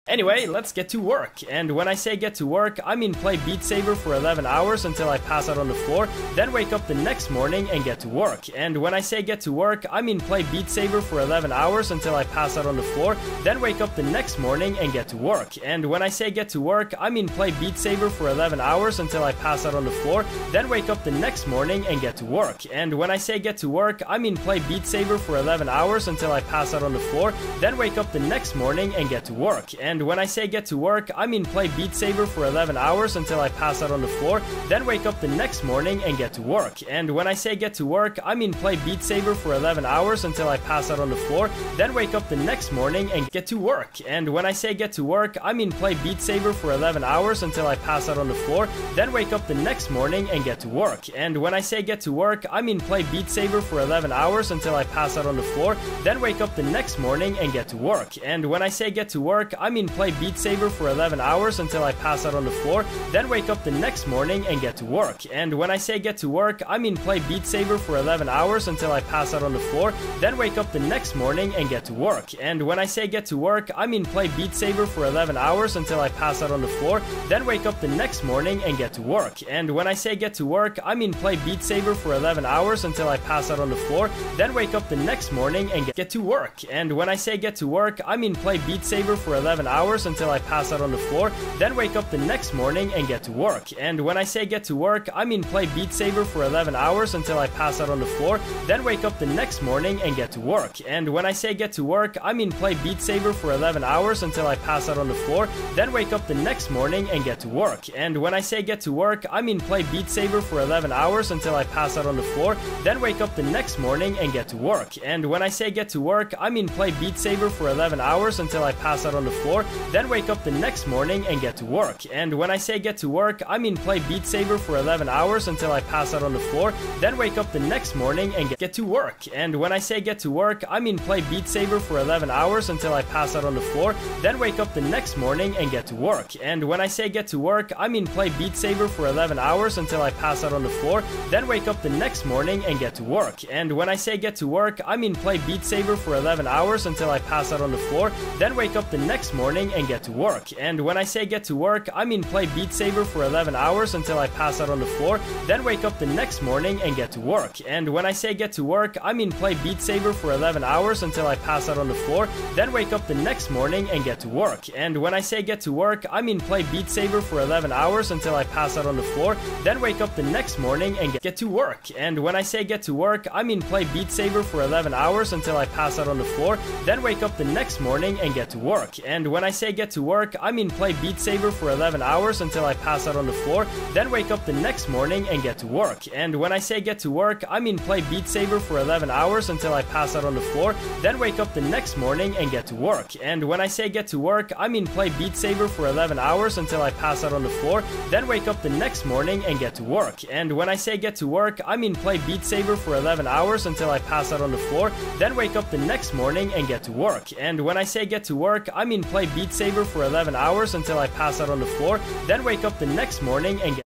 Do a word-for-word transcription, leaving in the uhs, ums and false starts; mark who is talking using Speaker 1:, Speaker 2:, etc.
Speaker 1: Anyway, let's get to work. And when I say get to work, I mean play Beat Saber for eleven hours until I pass out on the floor, then wake up the next morning and get to work. And when I say get to work, I mean play Beat Saber for eleven hours until I pass out on the floor, then wake up the next morning and get to work. And when I say get to work, I mean play Beat Saber for eleven hours until I pass out on the floor, then wake up the next morning and get to work. And when I say get to work, I mean play Beat Saber for eleven hours until I pass out on the floor, then wake up the next morning and get to work. And when I say get to work, I mean play Beat Saber for eleven hours until I pass out on the floor, then wake up the next morning and get to work. And when I say get to work, I mean play Beat Saber for eleven hours until I pass out on the floor, then wake up the next morning and get to work. And when I say get to work, I mean play Beat Saber for eleven hours until I pass out on the floor, then wake up the next morning and get to work. And when I say get to work, I mean play Beat Saber for eleven hours until I pass out on the floor, then wake up the next morning and get to work. And when I say get to work, I mean play Beat Saber for eleven hours until I pass out on the floor, then wake up the next morning and get to work. And when I say get to work, I mean play Beat Saber for eleven hours until I pass out on the floor, then wake up the next morning and get to work. And when I say get to work, I mean play Beat Saber for eleven hours until I pass out on the floor, then wake up the next morning and get to work. And when I say get to work, I mean play Beat Saber for eleven hours until I pass out on the floor, then wake up the next morning and get to work. And when I say get to work, I mean play Beat Saber for eleven hours until I pass out on the floor, then wake up the next morning and get to work. And when I say get to work, I mean play Beat Saber for eleven hours until I pass out on the floor, then wake up the next morning and get to work. And when I say get to work, I mean play Beat Saber for eleven hours until I pass out on the floor, then wake up the next morning and get to work. And when I say get to work, I mean play Beat Saber for eleven hours until I pass out on the floor, then wake up the next morning and get to work. And when I say get to work, I mean play Beat Saber for eleven hours until I pass out on the floor, then wake up the next morning and get to work. And when I say get to work, I mean play Beat Saber for eleven hours until I pass out on the floor, then wake up the next morning and get to work. And when I say get to work, I mean play Beat Saber for eleven hours until I pass out on the floor, then wake up the next morning and get to work. And when I say get to work, I mean play Beat Saber for eleven hours until I pass out on the floor, then wake up the next morning and get to work. And when I say get to work, I mean play Beat Saber for eleven hours until I pass out on the floor, then wake up the next morning and get to work. And when I say get to work, I mean play Beat Saber for eleven hours until I pass out on the floor, then wake up the next morning and get to work. And when I say get to work, I mean play Beat Saber for eleven hours until I pass out on the floor, then wake up the next morning and get to work. And when I say get to work, I mean play Beat Saber for eleven hours until I pass out on the floor, then wake up the next morning and get to work. And when I say get to work, I mean play Beat Saber for eleven hours until I pass out on the floor, then wake up the next morning and get to work. And when I say get to work, I mean play Beat Saber for eleven hours until I pass out on the floor, then wake up the next morning and get to work. And when I say get to work, I mean play Beat Saber for eleven hours until I pass out on the floor, then wake up the next morning and get to work. And when I say get to work, I mean play Beat Saber for eleven hours until I pass out on the floor, then wake up the next morning and get to work. And when I say get to work, I mean play Beat Saber for eleven hours until I pass out on the floor, then wake up the next morning and get to work. And when I say get to work, I mean play Beat Saber for eleven hours until I pass out on the floor, then wake up the next morning and get